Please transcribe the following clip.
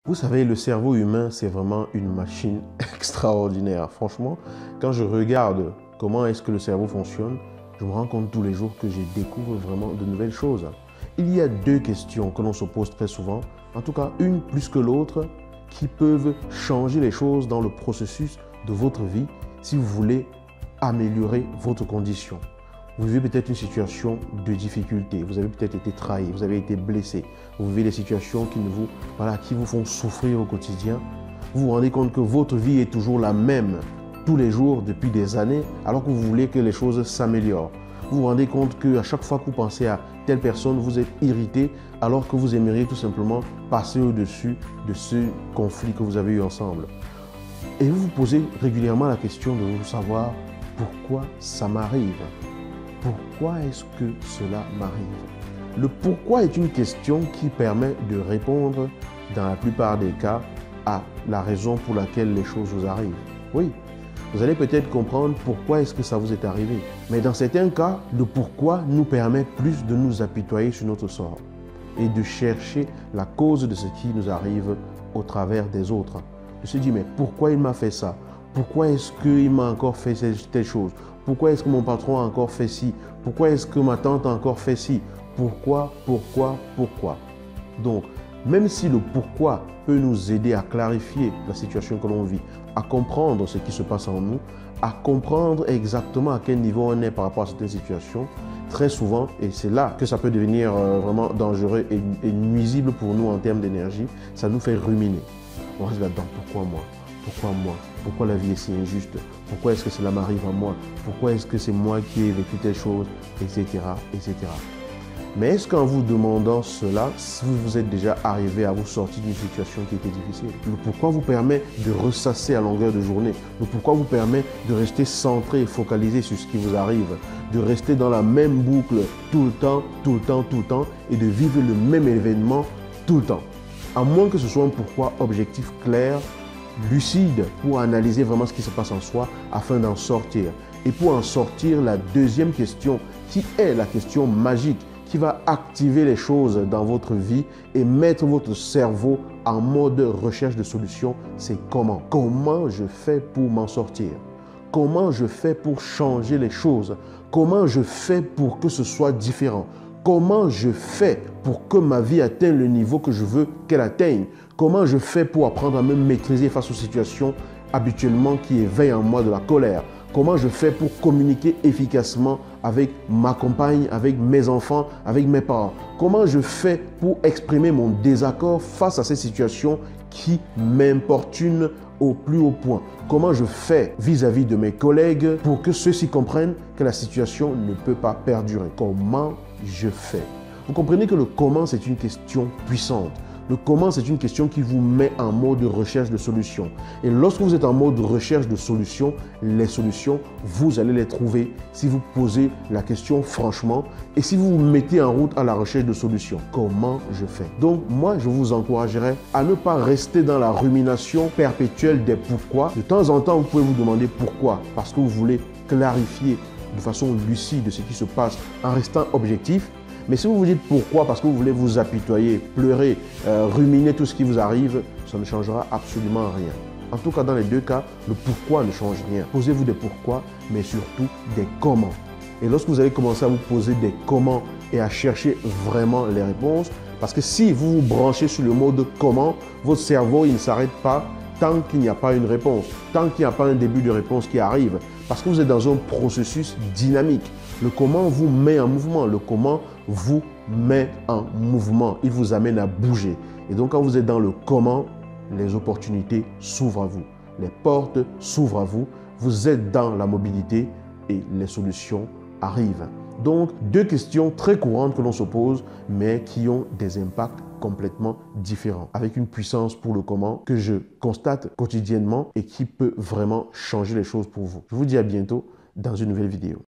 Vous savez, le cerveau humain, c'est vraiment une machine extraordinaire. Franchement, quand je regarde comment est-ce que le cerveau fonctionne, je me rends compte tous les jours que je découvre vraiment de nouvelles choses. Il y a deux questions que l'on se pose très souvent, en tout cas une plus que l'autre, qui peuvent changer les choses dans le processus de votre vie si vous voulez améliorer votre condition. Vous vivez peut-être une situation de difficulté, vous avez peut-être été trahi, vous avez été blessé, vous vivez des situations qui vous font souffrir au quotidien. Vous vous rendez compte que votre vie est toujours la même tous les jours depuis des années, alors que vous voulez que les choses s'améliorent. Vous vous rendez compte qu'à chaque fois que vous pensez à telle personne, vous êtes irrité, alors que vous aimeriez tout simplement passer au-dessus de ce conflit que vous avez eu ensemble. Et vous vous posez régulièrement la question de savoir pourquoi ça m'arrive. Pourquoi est-ce que cela m'arrive? Le pourquoi est une question qui permet de répondre, dans la plupart des cas, à la raison pour laquelle les choses vous arrivent. Oui, vous allez peut-être comprendre pourquoi est-ce que ça vous est arrivé. Mais dans certains cas, le pourquoi nous permet plus de nous apitoyer sur notre sort et de chercher la cause de ce qui nous arrive au travers des autres. De se dire, mais pourquoi il m'a fait ça? Pourquoi est-ce qu'il m'a encore fait telle chose? Pourquoi est-ce que mon patron a encore fait ci? Pourquoi est-ce que ma tante a encore fait ci? Pourquoi? Donc, même si le pourquoi peut nous aider à clarifier la situation que l'on vit, à comprendre ce qui se passe en nous, à comprendre exactement à quel niveau on est par rapport à certaines situations, très souvent, et c'est là que ça peut devenir vraiment dangereux et nuisible pour nous en termes d'énergie, ça nous fait ruminer. On reste là-dedans, pourquoi moi? Pourquoi moi? Pourquoi la vie est si injuste? Pourquoi est-ce que cela m'arrive à moi? Pourquoi est-ce que c'est moi qui ai vécu telle chose? Etc. etc. Mais est-ce qu'en vous demandant cela, vous vous êtes déjà arrivé à vous sortir d'une situation qui était difficile? Le pourquoi vous permet de ressasser à longueur de journée. Le pourquoi vous permet de rester centré et focalisé sur ce qui vous arrive. De rester dans la même boucle tout le temps et de vivre le même événement tout le temps. À moins que ce soit un pourquoi objectif clair, lucide, pour analyser vraiment ce qui se passe en soi afin d'en sortir. Et pour en sortir, la deuxième question, qui est la question magique, qui va activer les choses dans votre vie et mettre votre cerveau en mode recherche de solutions, c'est comment? Comment je fais pour m'en sortir? Comment je fais pour changer les choses? Comment je fais pour que ce soit différent? Comment je fais pour que ma vie atteigne le niveau que je veux qu'elle atteigne? Comment je fais pour apprendre à me maîtriser face aux situations habituellement qui éveillent en moi de la colère? Comment je fais pour communiquer efficacement avec ma compagne, avec mes enfants, avec mes parents? Comment je fais pour exprimer mon désaccord face à ces situations qui m'importunent au plus haut point? Comment je fais vis-à-vis de mes collègues pour que ceux-ci comprennent que la situation ne peut pas perdurer? Comment je fais? Vous comprenez que le comment, c'est une question puissante. Le comment, c'est une question qui vous met en mode de recherche de solutions. Et lorsque vous êtes en mode de recherche de solutions, les solutions, vous allez les trouver si vous posez la question franchement et si vous vous mettez en route à la recherche de solutions. Comment je fais? Donc, moi, je vous encouragerais à ne pas rester dans la rumination perpétuelle des pourquoi. De temps en temps, vous pouvez vous demander pourquoi, parce que vous voulez clarifier de façon lucide ce qui se passe en restant objectif. Mais si vous vous dites pourquoi, parce que vous voulez vous apitoyer, pleurer, ruminer tout ce qui vous arrive, ça ne changera absolument rien. En tout cas, dans les deux cas, le pourquoi ne change rien. Posez-vous des pourquoi, mais surtout des comment. Et lorsque vous allez commencer à vous poser des comment et à chercher vraiment les réponses, parce que si vous vous branchez sur le mode comment, votre cerveau il ne s'arrête pas tant qu'il n'y a pas une réponse, tant qu'il n'y a pas un début de réponse qui arrive, parce que vous êtes dans un processus dynamique. Le comment vous met en mouvement, le comment vous met en mouvement, il vous amène à bouger. Et donc quand vous êtes dans le comment, les opportunités s'ouvrent à vous, les portes s'ouvrent à vous, vous êtes dans la mobilité et les solutions arrivent. Donc, deux questions très courantes que l'on se pose, mais qui ont des impacts complètement différents, avec une puissance pour le comment que je constate quotidiennement et qui peut vraiment changer les choses pour vous. Je vous dis à bientôt dans une nouvelle vidéo.